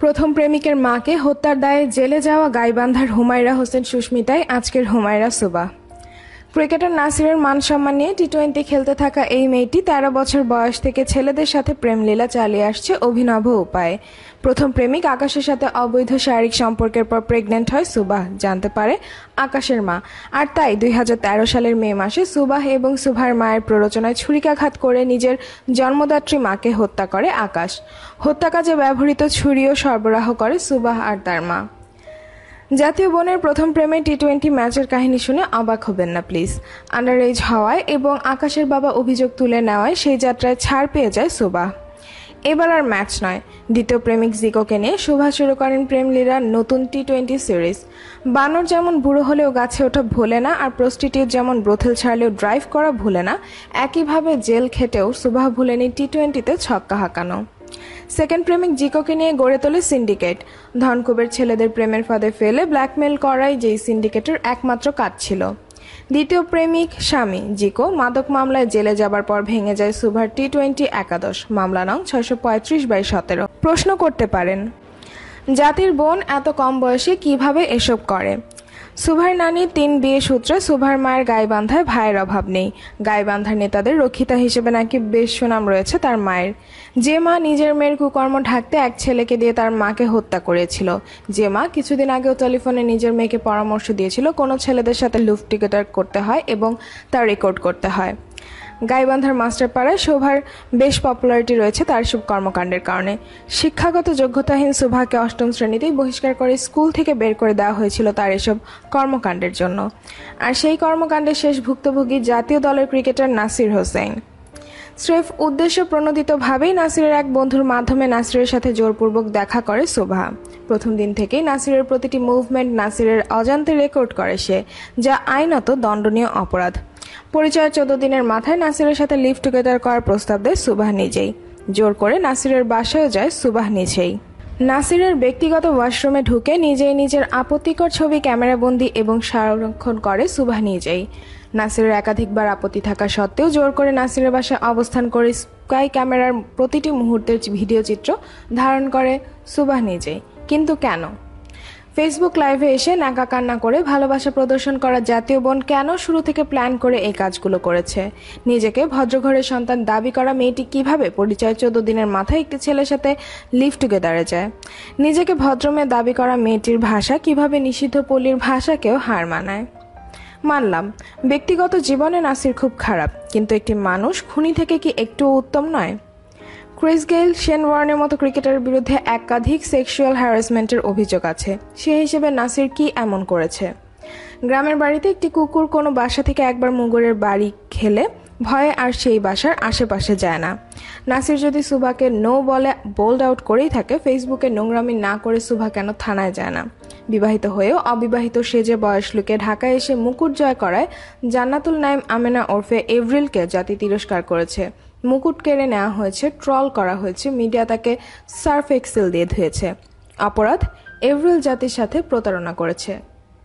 প্রথম প্রেমিকের মাকে হত্যার দায়ে জেলে যাওয়া গাইবান্ধার হুমায়রা হোসেন সুস্মিতাই আজকের হুমায়রা সুবাহ। ক্রিকেটার নাসিরের মান সম্মান নিয়ে টি-20 খেলতে থাকা এই মেয়েটি 13 বছর বয়স থেকে ছেলেদের সাথে প্রেমলীলা চালিয়ে আসছে অভিনব উপায়ে। প্রথম প্রেমিক আকাশের সাথে অবৈধ শারীরিক সম্পর্কের পর প্রেগন্যান্ট হয় সুবাহ, জানতে পারে আকাশের মা। আর তাই 2013 সালের মে মাসে সুবাহ এবং সুভার মায়ের প্ররোচনায় ছুরিকাঘাত করে নিজের জন্মদাত্রী মাকে হত্যা করে আকাশ। হত্যাকাজে ব্যবহৃত ছুরিও সরবরাহ করে সুবাহ আর তার মা। জাতীয় বোনের প্রথম প্রেমে টি-20 ম্যাচের কাহিনী শুনে অবাক হবেন না প্লিজ। আন্ডার এজ হওয়ায় এবং আকাশের বাবা অভিযোগ তুলে নেওয়ায় সেই যাত্রায় ছাড় পেয়ে যায় সুবাহ। এবার আর ম্যাচ নয়, দ্বিতীয় প্রেমিক জিকোকে নিয়ে সুবাহ শুরু করেন প্রেমলীলার নতুন টি-20 সিরিজ। বানর যেমন বুড়ো হলেও গাছে ওঠা ভোলে না, আর প্রস্টিটিউট যেমন ব্রোথেল ছাড়লেও ড্রাইভ করা ভুলে না, একইভাবে জেল খেটেও সুবাহ ভুলেনি টি-20তে ছক্কা হাঁকানো। সেকেন্ড প্রেমিক জিকোকে নিয়ে গড়ে তোলে সিন্ডিকেট। ধনকুবের ছেলেদের প্রেমের ফাঁদে ফেলে ব্ল্যাকমেল করাই যেই সিন্ডিকেটের একমাত্র কাজ ছিল। দ্বিতীয় প্রেমিক স্বামী জিকো মাদক মামলায় জেলে যাবার পর ভেঙে যায় সুভার টি-20 একাদশ, মামলা নং 635/17। প্রশ্ন করতে পারেন, জাতির বোন এত কম বয়সে কিভাবে এসব করে? সুভার নানির 3 বিয়ে সূত্রে সুভার মায়ের গাইবান্ধায় ভাইয়ের অভাব নেই। গাইবান্ধার নেতাদের রক্ষিতা হিসেবে নাকি বেশ সুনাম রয়েছে তার মায়ের। যে মা নিজের মেয়ের কুকর্ম ঢাকতে এক ছেলেকে দিয়ে তার মাকে হত্যা করেছিল, যে মা কিছুদিন আগেও টেলিফোনে নিজের মেয়েকে পরামর্শ দিয়েছিল কোনো ছেলেদের সাথে লুফ টিকেটার করতে হয় এবং তা রেকর্ড করতে হয়। গাইবান্ধার মাস্টারপাড়ায় শোভার বেশ পপুলারিটি রয়েছে তার সব কর্মকাণ্ডের কারণে। শিক্ষাগত যোগ্যতাহীন শোভাকে 8ম শ্রেণীতেই বহিষ্কার করে স্কুল থেকে বের করে দেওয়া হয়েছিল তার এসব কর্মকাণ্ডের জন্য। আর সেই কর্মকাণ্ডের শেষ ভুক্তভোগী জাতীয় দলের ক্রিকেটার নাসির হোসেন। স্রেফ উদ্দেশ্য প্রণোদিতভাবেই নাসিরের এক বন্ধুর মাধ্যমে নাসিরের সাথে জোরপূর্বক দেখা করে শোভা। প্রথম দিন থেকেই নাসিরের প্রতিটি মুভমেন্ট নাসিরের অজান্তে রেকর্ড করে সে, যা আইনত দণ্ডনীয় অপরাধ। পরিচয়ের 14 দিনের মাথায় নাসিরের সাথে লিভ টুগেদার করার প্রস্তাব দেয় সুবাহ নিজেই। জোর করে নাসিরের বাসায়ও যায় সুবাহ নিজেই। নাসিরের ব্যক্তিগত ওয়াশরুমে ঢুকে নিজেই নিজের আপত্তিকর ছবি ক্যামেরাবন্দি এবং সংরক্ষণ করে সুবাহ নিজেই। নাসিরের একাধিকবার আপত্তি থাকা সত্ত্বেও জোর করে নাসিরের বাসায় অবস্থান করে স্কাই ক্যামেরার প্রতিটি মুহূর্তের ভিডিও চিত্র ধারণ করে সুবাহ নিজেই। কিন্তু কেন? ফেসবুক লাইভে এসে নাকা কান্না করে ভালোবাসা প্রদর্শন করা জাতীয় বোন কেন শুরু থেকে প্ল্যান করে এই কাজগুলো করেছে? নিজেকে ভদ্রঘরের সন্তান দাবি করা মেয়েটি কিভাবে পরিচয় 14 দিনের মাথায় একটি ছেলের সাথে লিভ টুগেদারে যায়? নিজেকে ভদ্রমেয়ে দাবি করা মেয়েটির ভাষা কিভাবে নিষিদ্ধ পল্লীর ভাষাকেও হার মানায়? মানলাম, ব্যক্তিগত জীবনে নাসির খুব খারাপ, কিন্তু একটি মানুষ খুনি থেকে কি একটু উত্তম নয়? ক্রিস গেইল, শেন ওয়ার্নের মতো ক্রিকেটারের বিরুদ্ধে একাধিক সেক্সুয়াল হ্যারাসমেন্টের অভিযোগ আছে। সে হিসেবে নাসির কি এমন করেছে? গ্রামের বাড়িতে একটি কুকুর কোনো বাসা থেকে একবার মুগুরের বাড়ি খেলে ভয়ে আর সেই বাসার আশেপাশে যায় না। নাসির যদি সুভাকে নো বলে বোল্ড আউট করেই থাকে, ফেসবুকে নোংরামি না করে সুভা কেন থানায় যায় না? বিবাহিত হয়েও অবিবাহিত সেজে বয়স লুকে ঢাকায় এসে মুকুট জয় করায় জান্নাতুল নাইম আমেনা ওরফে এভরিলকে জাতি তিরস্কার করেছে। মুকুট কেড়ে নেওয়া হয়েছে, ট্রল করা হয়েছে, মিডিয়া তাকে সার্ফ এক্সেল দিয়ে ধুয়েছে। অপরাধ, এভরিল জাতির সাথে প্রতারণা করেছে।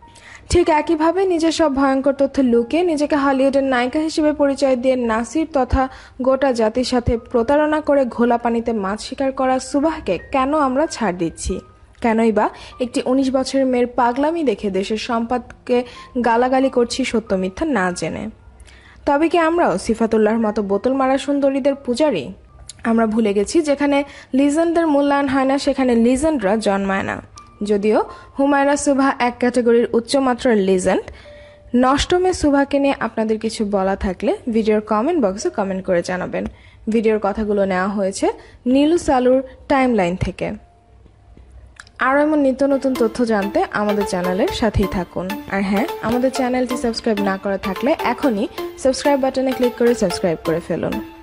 ঠিক একইভাবে নিজের সব ভয়ঙ্কর তথ্য লুকিয়ে নিজেকে হলিউডের নায়িকা হিসেবে পরিচয় দিয়ে নাসির তথা গোটা জাতির সাথে প্রতারণা করে ঘোলা পানিতে মাছ শিকার করা সুবাহকে কেন আমরা ছাড় দিচ্ছি? কেনই বা একটি 19 বছরের মেয়ের পাগলামি দেখে দেশের সম্পদকে গালাগালি করছি সত্য মিথ্যা না জেনে? তবে কি আমরাও সিফাতুল্লাহর মতো বোতল মারা সুন্দরীদের পূজারী? আমরা ভুলে গেছি যেখানে লিজেন্ডদের মূল্যায়ন হয় না সেখানে লিজেন্ডরা জন্মায় না। যদিও হুমায়রা সুবাহ এক ক্যাটাগরির উচ্চমাত্রার লিজেন্ড। নষ্টমে সুবাহকে নিয়ে আপনাদের কিছু বলা থাকলে ভিডিওর কমেন্ট বক্সে কমেন্ট করে জানাবেন। ভিডিওর কথাগুলো নেওয়া হয়েছে নীলু সালুর টাইমলাইন থেকে। আরও এমন নিত্য নতুন তথ্য জানতে আমাদের চ্যানেলের সাথেই থাকুন। আর হ্যাঁ, আমাদের চ্যানেলটি সাবস্ক্রাইব না করা থাকলে এখনই সাবস্ক্রাইব বাটনে ক্লিক করে সাবস্ক্রাইব করে ফেলুন।